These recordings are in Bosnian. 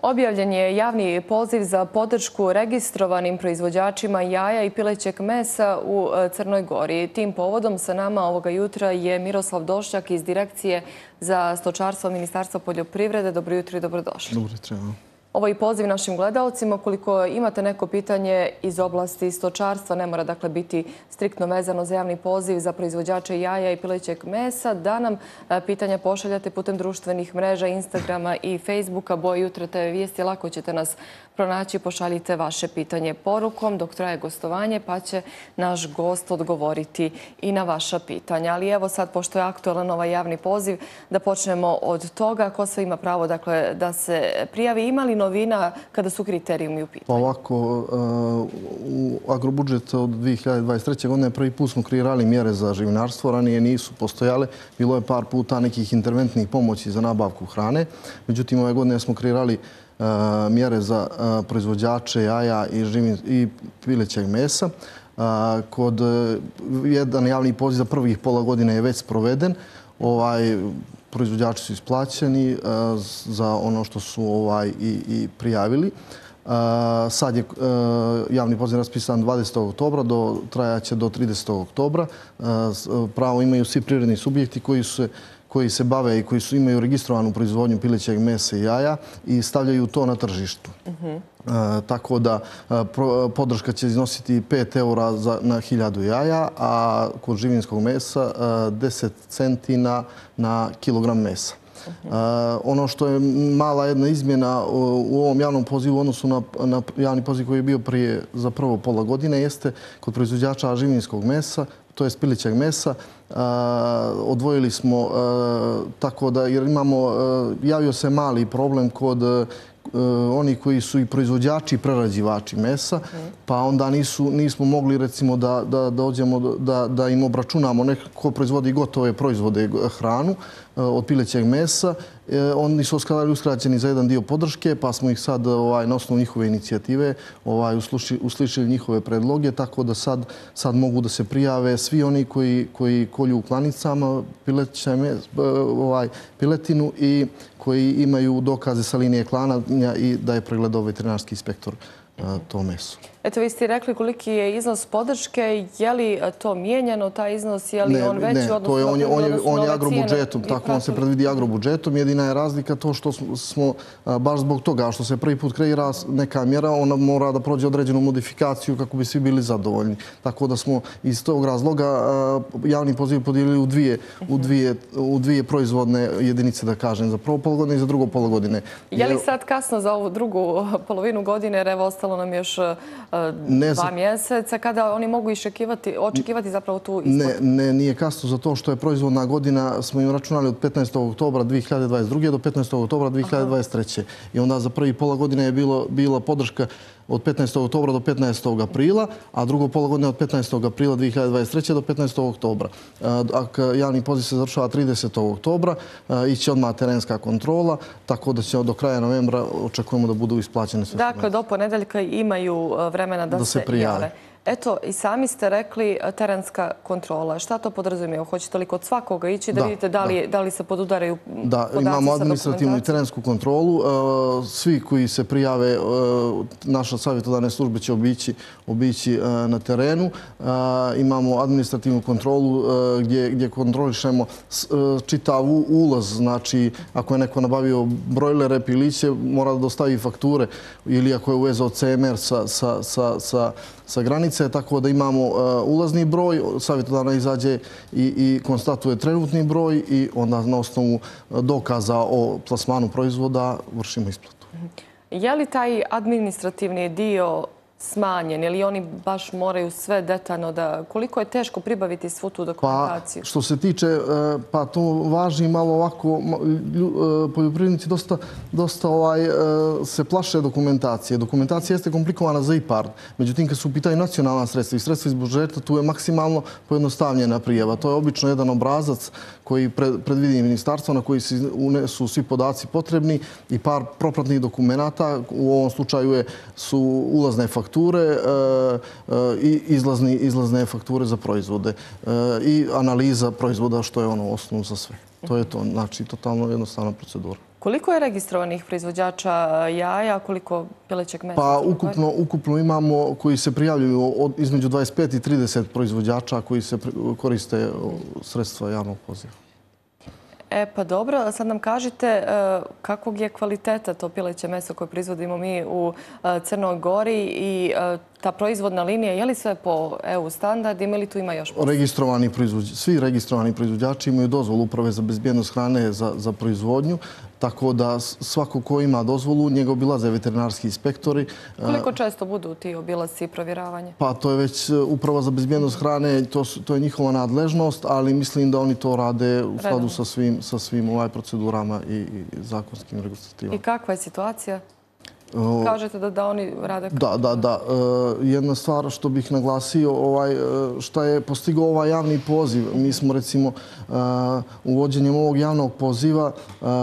Objavljen je javni poziv za podršku registrovanim proizvođačima jaja i pilećeg mesa u Crnoj Gori. Tim povodom sa nama ovoga jutra je Miroslav Došljak iz Direkcije za stočarstvo Ministarstva poljoprivrede. Dobro jutro i dobrodošli. Dobro jutro. Ovo je poziv našim gledalcima. Koliko imate neko pitanje iz oblasti stočarstva, ne mora dakle biti striktno vezano za javni poziv za proizvođače jaja i pilećeg mesa, da nam pitanja pošaljate putem društvenih mreža, Instagrama i Facebooka. Boje Jutra TV vijesti, lako ćete nas pronaći. Pošaljite vaše pitanje porukom dok traje gostovanje, pa će naš gost odgovoriti i na vaša pitanja. Ali evo sad, pošto je aktualan ovaj javni poziv, da počnemo od toga ko sve ima pravo dakle, da se prijavi. Ima li novina kada su kriterijumi u pitanju? Ovako, u agrobudžet od 2023. godine prvi put smo kreirali mjere za živinarstvo. Ranije nisu postojale. Bilo je par puta nekih interventnih pomoći za nabavku hrane. Međutim, ove godine smo kreirali mjere za proizvođače jaja i pilećeg mesa. Jedan javni poziv za prvih pola godine je već sproveden. Proizvođači su isplaćeni za ono što su i prijavili. Sad je javni poziv raspisan 20. oktobra, trajaće do 30. oktobra. Pravo imaju svi privredni subjekti koji se bave i koji imaju registrovanu proizvodnju pilećeg mesa i jaja i stavljaju to na tržištu. Tako da podrška će iznositi 5 eura na 1000 jaja, a kod živinskog mesa 10 centi na kilogram mesa. Ono što je mala jedna izmjena u ovom javnom pozivu u odnosu na javni poziv koji je bio prije za prvo pola godine jeste kod proizvođača živinskog mesa, to je pilećeg mesa. Odvojili smo tako da, jer javio se mali problem kod oni koji su i proizvođači i prerađivači mesa, pa onda nismo mogli recimo da im obračunamo neko proizvodi gotove proizvode hranu od pilećeg mesa. Oni su uskraćeni za jedan dio podrške, pa smo ih sad na osnovu njihove inicijative uslišili njihove predloge, tako da sad mogu da se prijave svi oni koji kolju u klanicama piletinu i koji imaju dokaze sa linije klanja i da je pregledao veterinarski inspektor to meso. Eto, vi ste rekli koliki je iznos podrške. Je li to mijenjano, taj iznos? Je li on veći odnosno na cijene? On je agrobudžetom, tako on se predvidi agrobudžetom. Jedina je razlika to što smo, baš zbog toga što se prvi put kreira neka mjera, ona mora da prođe određenu modifikaciju kako bi svi bili zadovoljni. Tako da smo iz tog razloga javni poziv podijelili u dvije proizvodne jedinice, da kažem, za prvo pologodine i za drugo pologodine. Je li sad kasno za ovu drugu polovinu godine, jer evo ostalo nam još 2 mjeseca, kada oni mogu očekivati zapravo tu isplatu? Ne, nije kasno za to što je proizvodna godina, smo im računali od 15. oktobra 2022. do 15. oktobra 2023. I onda za prvi pola godine je bila podrška od 15. oktobra do 15. aprila, a drugo pola godine od 15. aprila 2023. do 15. oktobra. Javni poziv se završava 30. oktobra, iće odmah terenska kontrola, tako da će do kraja novembra očekujemo da budu isplaćene sve. Dakle, do ponedeljka imaju vremena da se jave. Eto, i sami ste rekli terenska kontrola. Šta to podrazumijeva? Hoćete li kod svakoga ići da vidite da li se podudaraju podaci sa dokumentacijom? Da, imamo administrativnu i terensku kontrolu. Svi koji se prijave, naša savjetodavne službe će obići na terenu. Imamo administrativnu kontrolu gdje kontrolišemo čitav ulaz. Znači, ako je neko nabavio brojlere, piliće, mora da dostavi fakture ili ako je uvezao CMR sa granice, tako da imamo ulazni broj, savjetodavna izađe i konstatuje trenutni broj i onda na osnovu dokaza o plasmanu proizvoda vršimo isplatu. Je li taj administrativni dio smanjen ili oni baš moraju sve detaljno da... Koliko je teško pribaviti svu tu dokumentaciju? Pa, što se tiče, pa to važi malo ovako, poljoprivrednici dosta se plaše dokumentacije. Dokumentacija jeste komplikovana za IPARD. Međutim, kad su u pitanju nacionalna sredstva i sredstva iz budžeta, tu je maksimalno pojednostavljena prijava. To je obično jedan obrazac koji predvidi ministarstvo na koji su svi podaci potrebni i par propratnih dokumenata. U ovom slučaju su ulazne fakture i izlazne fakture za proizvode i analiza proizvoda, što je ono osnovno za sve. To je to, znači totalno jednostavna procedura. Koliko je registrovanih proizvođača jaja, koliko pilećeg mesa? Pa ukupno imamo koji se prijavljuju između 25 i 30 proizvođača koji se koriste sredstva javnog poziva. Pa dobro, sad nam kažite kakvog je kvaliteta to pileće meso koje proizvodimo mi u Crnoj Gori i ta proizvodna linija, je li sve po EU standardima ili tu ima još posla? Svi registrovani proizvođači imaju dozvolu Uprave za bezbjednost hrane za proizvodnju, tako da svako ko ima dozvolu, njega obilaze veterinarski inspektori. Koliko često budu ti obilasci i provjeravanje? Pa to je već Uprava za bezbjednost hrane, to je njihova nadležnost, ali mislim da oni to rade u skladu sa svim procedurama i zakonskim regulativama. I kakva je situacija? Kažete da oni rade kako? Da. Jedna stvar što bih naglasio, šta je postigao ovaj javni poziv. Mi smo recimo uvođenjem ovog javnog poziva,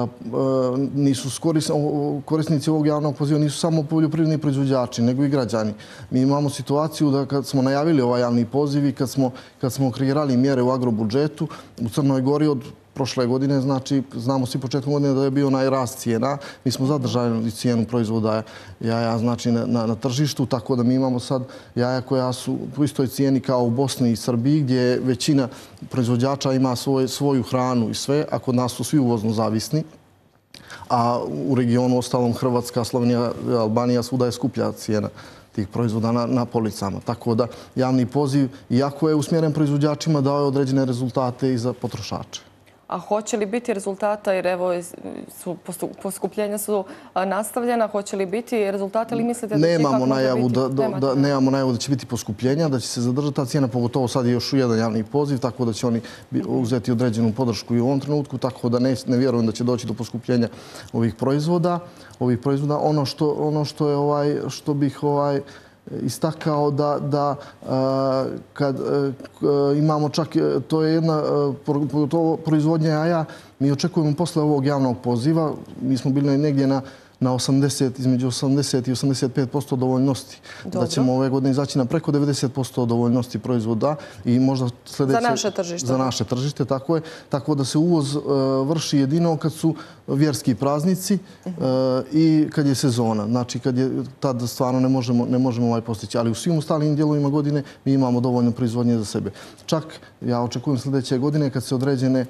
korisnici ovog javnog poziva nisu samo poljoprivredni proizvođači, nego i građani. Mi imamo situaciju da kad smo najavili ovaj javni poziv i kad smo kreirali mjere u agrobudžetu, u Crnoj Gori od prošle godine, znači znamo svi početkom godine da je bio najrast cijena. Mi smo zadržali cijenu proizvoda jaja znači na tržištu, tako da mi imamo sad jaja koja su u istoj cijeni kao u Bosni i Srbiji, gdje većina proizvođača ima svoju hranu i sve, a kod nas su svi uvozno zavisni. A u regionu ostalom Hrvatska, Slovenija, Albanija, svuda je skuplja cijena tih proizvoda na policama. Tako da javni poziv, iako je usmjeren proizvođačima, dao je određene rezultate i za potrošače. A hoće li biti rezultata, jer evo poskupljenja su nastavljena, hoće li biti rezultata ili mislite da će ipak možda biti? Nemamo najavu da će biti poskupljenja, da će se zadržati ta cijena, pogotovo sad je još jedan javni poziv, tako da će oni uzeti određenu podršku i u ovom trenutku, tako da ne vjerujem da će doći do poskupljenja ovih proizvoda. Ono što bih istakao da kad imamo čak, to je jedna proizvodnja jaja, mi očekujemo posle ovog javnog poziva, mi smo bili negdje između 80 i 85% dovoljnosti. Da ćemo ove godine izaći na preko 90% dovoljnosti proizvoda i možda sljedeće... Za naše tržište. Za naše tržište, tako je. Tako da se uvoz vrši jedino kad su vjerski praznici i kad je sezona. Znači, tad stvarno ne možemo postići. Ali u svim ostalim dijelovima godine mi imamo dovoljno proizvodnje za sebe. Čak, ja očekujem sljedeće godine kad se određene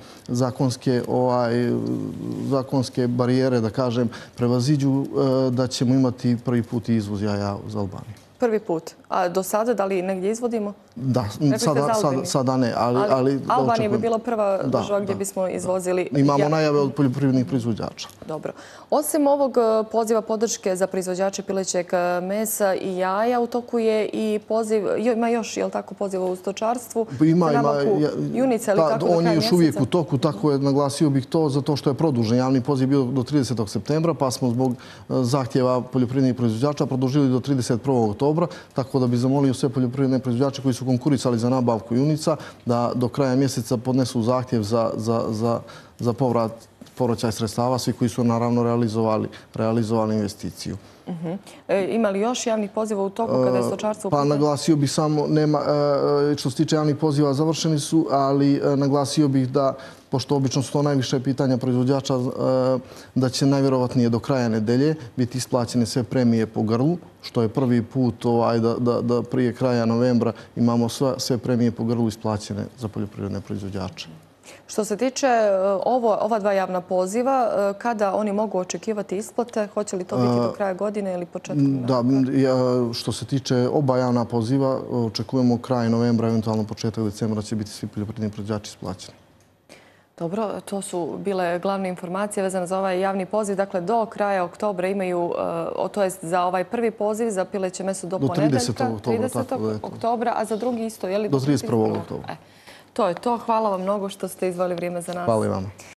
zakonske barijere, da kažem, prevaziđu, da ćemo imati prvi put izvoz jaja za Albaniju. Prvi put. A do sada da li negdje izvodimo? Da, sada ne. Albanija bi bila prva država gdje bismo izvozili. Imamo najave od poljoprivrednih proizvođača. Dobro. Osim ovog poziva podrške za proizvođače pilećeg mesa i jaja, u toku je i poziv, ima još, je li tako, poziv u stočarstvu? Ima. Junica ili kako do kraja mjeseca? On je još uvijek u toku, tako je, naglasio bih to, zato što je produžen javni poziv bio do 30. septembra, pa smo zbog zahtjeva poljoprivrednih proizvođača produžili do 31. oktobra, tako da bi zamolio sve poljoprivredne proizvođače koji su konkurisali za nabavku junica da do kraja mjeseca podnesu zahtjev za povraćaj sredstava, svi koji su naravno realizovali investiciju. Ima li još javnih poziva u toku kada je stočarstvo u pitanju? Pa naglasio bih samo, što se tiče javnih poziva završeni su, ali naglasio bih da, pošto obično su to najviše pitanja proizvođača, da će najvjerovatnije do kraja nedelje biti isplaćene sve premije po grlu, što je prvi put da prije kraja novembra imamo sve premije po grlu isplaćene za poljoprivredne proizvođače. Što se tiče ova dva javna poziva, kada oni mogu očekivati isplate? Hoće li to biti do kraja godine ili početkom? Da, što se tiče oba javna poziva, očekujemo kraj novembra, eventualno početak decembra će biti svi poljoprivredni proizvođači isplaćeni. Dobro, to su bile glavne informacije vezane za ovaj javni poziv. Dakle, do kraja oktobra imaju, to jest za ovaj prvi poziv za pileće meso do ponedeljka, 30. oktobra, a za drugi isto, je li? Do 31. oktobra. To je to. Hvala vam mnogo što ste izdvojili vrijeme za nas. Hvala i vama.